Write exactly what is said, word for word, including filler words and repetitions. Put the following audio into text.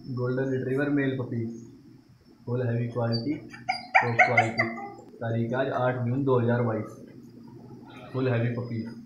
Golden retriever male puppies, full heavy quality, top quality. तारीख आज आठ जून दो हज़ार बाईस। Full heavy puppies.